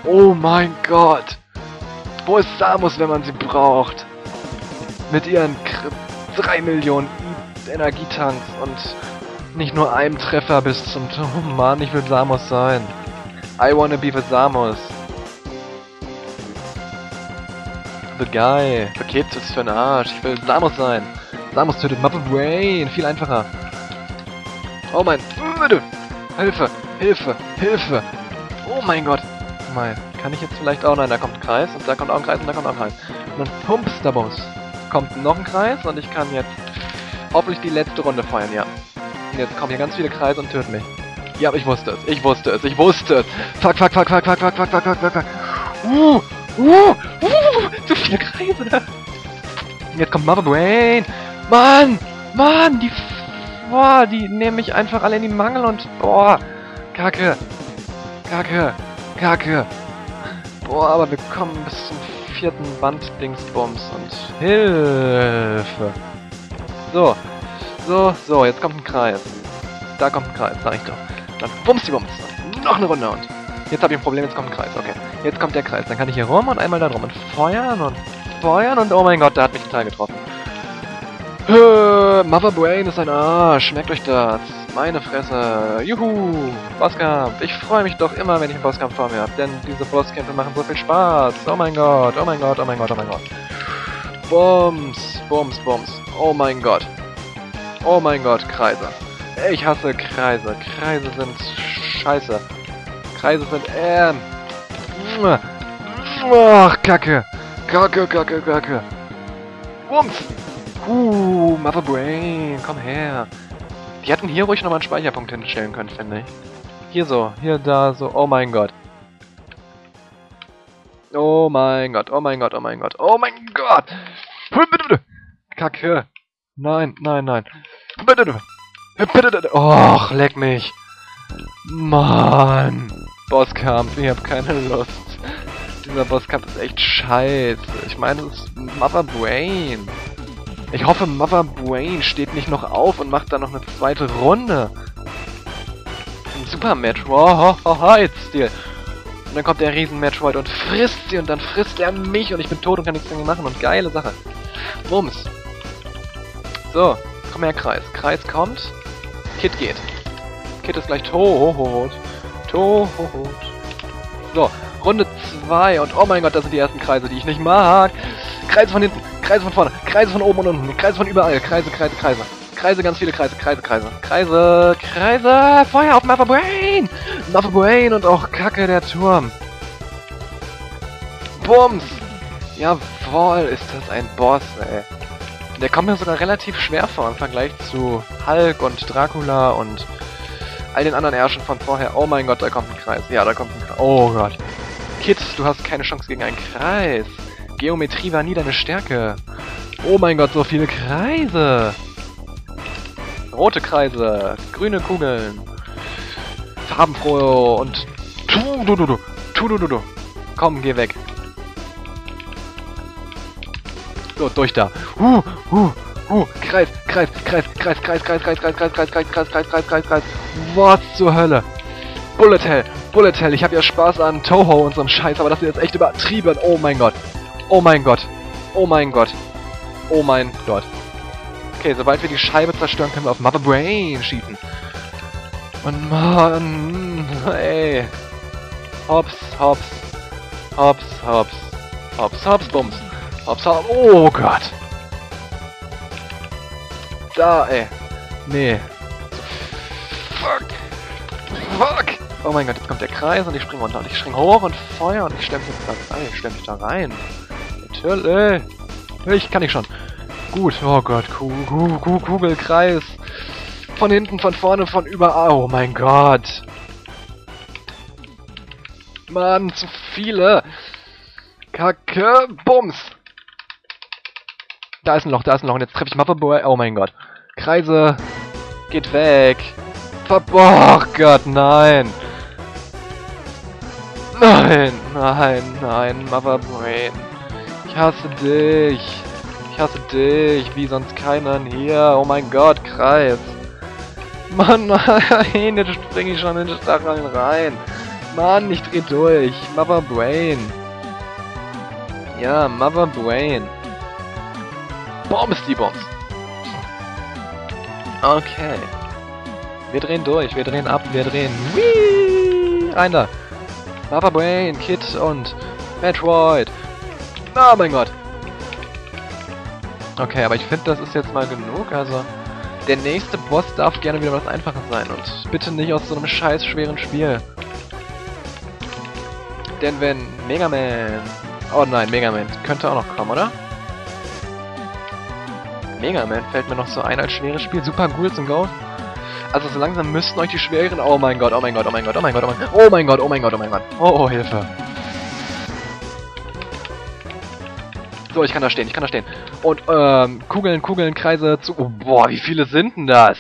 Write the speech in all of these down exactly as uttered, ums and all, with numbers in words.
Oh mein Gott! Wo ist Samus, wenn man sie braucht? Mit ihren drei Millionen Energietanks und nicht nur einem Treffer bis zum... Oh Mann, ich will Samus sein. I wanna be with Samus. The guy. Paket ist für den Arsch. Ich will Samus sein. Samus tötet Mother Brain. Viel einfacher. Oh mein... Hilfe! Hilfe! Hilfe! Oh mein Gott! Mal, kann ich jetzt vielleicht auch... Nein, da kommt ein Kreis und da kommt auch ein Kreis und da kommt auch ein Kreis. Und dann pumps der Bums. Kommt noch ein Kreis und ich kann jetzt hoffentlich die letzte Runde feuern, ja. Und jetzt kommen hier ganz viele Kreise und töten mich. Ja, aber ich wusste es. Ich wusste es. Ich wusste es. Fuck, fuck, fuck, fuck, fuck, fuck, fuck, fuck, fuck, fuck, fuck. Uh, uh, uh, zu viele Kreise da. Jetzt kommt Mother Brain. Mann, Mann, die... Boah, die nehmen mich einfach alle in die Mangel und... Boah, Kacke. Kacke. Kacke. Boah, aber wir kommen bis zum vierten Band-Dingsbums und... Hilfe. So. So, so, jetzt kommt ein Kreis. Da kommt ein Kreis, sag ich doch. Dann bums die Bums. Noch eine Runde und... Jetzt habe ich ein Problem, jetzt kommt ein Kreis, okay. Jetzt kommt der Kreis, dann kann ich hier rum und einmal da drum und feuern und feuern und... Oh mein Gott, da hat mich ein Teil getroffen. Äh, Mother Brain ist ein Arsch, merkt euch das. Meine Fresse. Juhu, Bosskampf. Ich freue mich doch immer, wenn ich einen Bosskampf vor mir habe, denn diese Bosskämpfe machen so viel Spaß. Oh mein Gott, oh mein Gott, oh mein Gott, oh mein Gott. Bums, bums, bums. Oh mein Gott. Oh mein Gott, Kreise. Ich hasse Kreise. Kreise sind scheiße. Kreise sind, ähm... Ach, Kacke. Kacke, Kacke, Kacke. Bums. Uh, Mother Brain, komm her. Die hätten hier ruhig nochmal einen Speicherpunkt hinstellen können, finde ich. Hier so, hier, da, so, oh mein Gott. Oh mein Gott, oh mein Gott, oh mein Gott, oh mein Gott! Kacke! Nein, nein, nein. Och, leck mich. Mann. Bosskampf, ich hab keine Lust. Dieser Bosskampf ist echt scheiße. Ich meine, es ist Mother Brain. Ich hoffe, Mother Brain steht nicht noch auf und macht dann noch eine zweite Runde. Ein Super Metroid-Stil. Und dann kommt der riesen Metroid und frisst sie und dann frisst er mich und ich bin tot und kann nichts mehr machen und geile Sache. Bums. So, komm her, Kreis. Kreis kommt. Kid geht. Kid ist gleich tot. Tot. So, Runde zwei und oh mein Gott, das sind die ersten Kreise, die ich nicht mag. Kreise von hinten, Kreise von vorne, Kreise von oben und unten, Kreise von überall, Kreise, Kreise, Kreise. Kreise, ganz viele Kreise, Kreise, Kreise. Kreise, Kreise, Feuer auf Mother Brain! Mother Brain und auch Kacke, der Turm. Bums! Jawohl, ist das ein Boss, ey. Der kommt mir sogar relativ schwer vor im Vergleich zu Hulk und Dracula und all den anderen Ärschen von vorher. Oh mein Gott, da kommt ein Kreis. Ja, da kommt ein Kreis. Oh Gott. Kid, du hast keine Chance gegen einen Kreis. Geometrie war nie deine Stärke. Oh mein Gott, so viele Kreise. Rote Kreise, grüne Kugeln, farbenfrohe und tu du du du tu du du du. Komm, geh weg. So, durch da. Uh, uh, uh, Kreis, Kreis, Kreis, Kreis, Kreis, Kreis, Kreis, Kreis, Kreis, Kreis, Kreis, Kreis, Kreis, Kreis, Kreis, Kreis. Was zur Hölle? Bullet Hell, Bullet Hell, ich hab ja Spaß an Toho und so ein Scheiß, aber das ist jetzt echt übertrieben. Oh mein Gott. Oh mein Gott. Oh mein Gott. Oh mein Gott. Okay, sobald wir die Scheibe zerstören, können wir auf Mother Brain schießen. Und Mann, ey. Hops, hops. Hops, hops. Hops, hops, bums. Hops, hops. Oh Gott. Da, ey. Nee. Fuck. Fuck. Oh mein Gott, jetzt kommt der Kreis und ich springe runter und ich springe hoch und Feuer und ich stemme mich da rein. Ich stemme mich da rein. Natürlich. Ich kann nicht schon. Gut. Oh Gott. Kugel, Kugel, Kugel, Kreis. Von hinten, von vorne, von überall. Oh mein Gott. Mann, zu viele. Kacke. Bums. Da ist ein Loch, da ist ein Loch. Und jetzt treffe ich Mother Brain. Oh mein Gott. Kreise. Geht weg. Oh Gott, nein. Nein, nein, nein, Mother Brain. Ich hasse dich. Ich hasse dich, wie sonst keinen hier. Oh mein Gott, Kreis. Mann, nein, jetzt springe ich schon in den Stacheln rein. Mann, ich dreh durch. Mother Brain. Ja, Mother Brain. Bombs, die Bombs. Okay. Wir drehen durch, wir drehen ab, wir drehen. Whee! Rein da. Mother Brain, Kid und Metroid. Oh mein Gott. Okay, aber ich finde, das ist jetzt mal genug. Also, der nächste Boss darf gerne wieder was Einfaches sein. Und bitte nicht aus so einem scheiß schweren Spiel. Denn wenn Mega Man... Oh nein, Mega Man könnte auch noch kommen, oder? Mega Man fällt mir noch so ein als schweres Spiel. Super Ghouls and Ghosts. Also so langsam müssten euch die schweren... Oh mein Gott, oh mein Gott, oh mein Gott, oh mein Gott, oh mein Gott, oh mein Gott, oh mein Gott, oh mein Gott. Oh, oh, Hilfe. So, ich kann da stehen, ich kann da stehen. Und, ähm, Kugeln, Kugeln, Kreise zu... Oh, boah, wie viele sind denn das?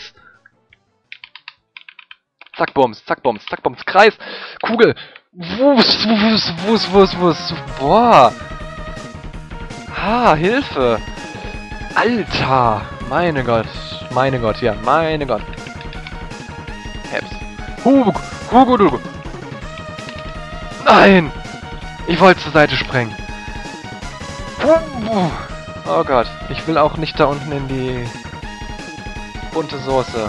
Zack, Bums, zack, Bums, zack, Bums, Kreis, Kugel. Wus, wus, wus, wus, wus. Boah. Ha, Hilfe. Alter. Meine Gott. Meine Gott, ja, meine Gott. Heps. Huguk, Huguk, Nein. Ich wollte zur Seite sprengen. Oh Gott. Ich will auch nicht da unten in die bunte Soße.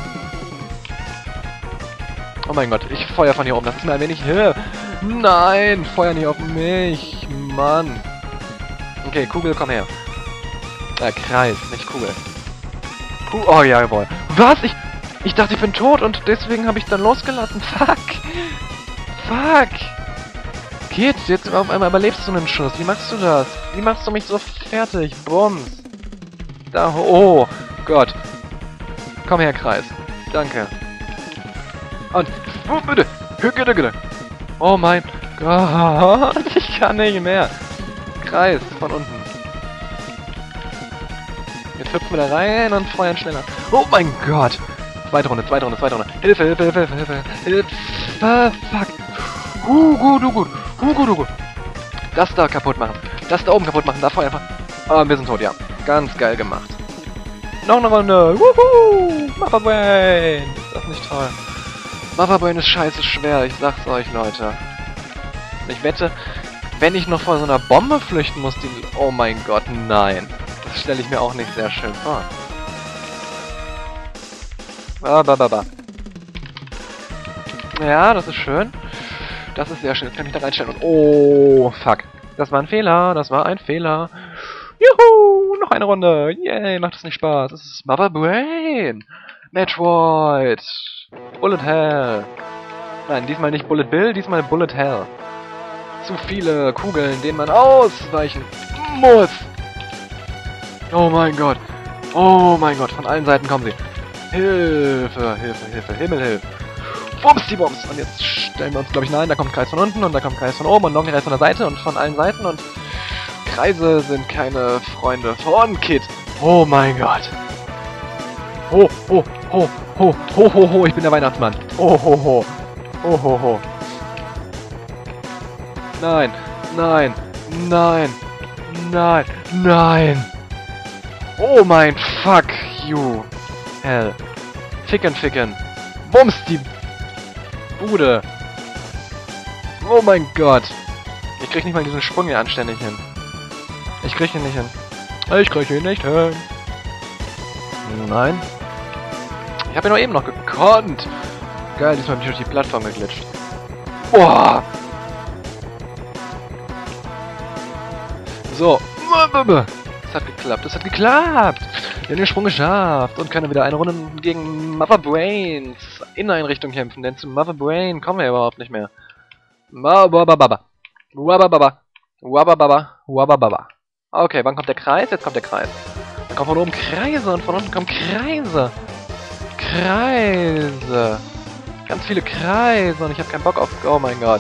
Oh mein Gott, ich feuer von hier oben. Das ist mir ein wenig... Nein, feuer nicht auf mich. Mann. Okay, Kugel, komm her. Äh, Kreis, nicht Kugel. Ku oh ja, jawohl. Was? Ich, ich dachte, ich bin tot und deswegen habe ich dann losgelassen. Fuck. Fuck. Kid, jetzt auf einmal überlebst du einen Schuss. Wie machst du das? Wie machst du mich so fertig? Bums. Da, oh Gott. Komm her, Kreis. Danke. Und, oh, bitte, bitte, oh mein Gott, ich kann nicht mehr. Kreis, von unten. Jetzt hüpfen wir da rein und feuern schneller. Oh mein Gott. Zweite Runde, zweite Runde, zweite Runde. Hilfe, Hilfe, Hilfe, Hilfe, Hilfe, Hilfe, fuck. Hu, gut, hu, gut, hu, gut, hu, gut. Das da kaputt machen. Das da oben kaputt machen, da feuer einfach. Ah, wir sind tot, ja. Ganz geil gemacht. Noch eine Runde. Wuhu, Mother Brain. Das ist nicht toll. Mother Brain ist scheiße schwer, ich sag's euch, Leute. Ich wette, wenn ich noch vor so einer Bombe flüchten muss, die... Oh mein Gott, nein. Das stelle ich mir auch nicht sehr schön vor. Ah, ba, ba, ba. Ja, das ist schön. Das ist sehr schön. Jetzt kann ich da reinstellen und... Oh, fuck. Das war ein Fehler, das war ein Fehler. Juhu, noch eine Runde. Yay, macht das nicht Spaß. Das ist Mother Brain. Metroid. Bullet Hell. Nein, diesmal nicht Bullet Bill, diesmal Bullet Hell. Zu viele Kugeln, denen man ausweichen muss. Oh mein Gott. Oh mein Gott, von allen Seiten kommen sie. Hilfe, Hilfe, Hilfe, Himmel, Hilfe. Bums, die Bums. Und jetzt stellen wir uns, glaube ich, nein, da kommt ein Kreis von unten und da kommt ein Kreis von oben und noch ein Kreis von der Seite und von allen Seiten und Kreise sind keine Freunde von Kid. Oh mein Gott. Ho, ho, ho, ho, ho, ho, ho, ich bin der Weihnachtsmann. Oh, ho, ho. Oh, ho, ho. Nein, nein, nein, nein, nein. Oh mein fuck you. Hell. Ficken, ficken. Bums, die Bude. Oh mein Gott. Ich krieg nicht mal diesen Sprung hier anständig hin. Ich krieg ihn nicht hin. Ich krieg ihn nicht hin. Nein. Ich habe ja noch eben noch gekonnt. Geil, diesmal bin ich durch die Plattform geglitscht. Boah. So. Das hat geklappt. Das hat geklappt. Wir haben den Sprung geschafft und können wieder eine Runde gegen Mother Brains Inneneinrichtung kämpfen. Denn zu Mother Brain kommen wir überhaupt nicht mehr. Wabababa. Wabababa. Wabababa. Wabababa. Okay, wann kommt der Kreis? Jetzt kommt der Kreis. Dann kommen von oben Kreise und von unten kommen Kreise. Kreise. Ganz viele Kreise und ich habe keinen Bock auf... Oh mein Gott.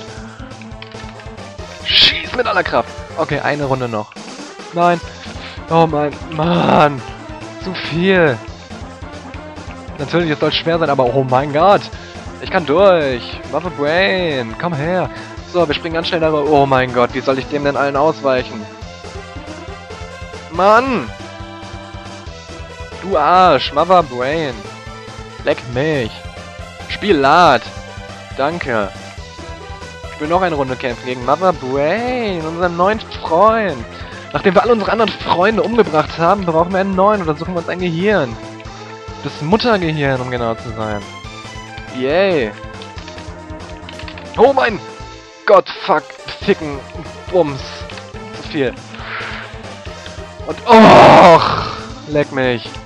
Schieß mit aller Kraft. Okay, eine Runde noch. Nein. Oh mein... Mann. Zu viel. Natürlich, es soll schwer sein, aber oh mein Gott. Ich kann durch. Mother Brain. Komm her. So, wir springen ganz schnell darüber. Oh mein Gott, wie soll ich dem denn allen ausweichen? Mann. Du Arsch. Mother Brain. Leck mich. Spiel lad. Danke. Ich will noch eine Runde kämpfen gegen Mother Brain, unseren neuen Freund. Nachdem wir alle unsere anderen Freunde umgebracht haben, brauchen wir einen neuen oder suchen wir uns ein Gehirn. Das Muttergehirn, um genau zu sein. Yay. Oh mein Gott, fuck, ficken, bums. Zu viel. Und, och, leck mich.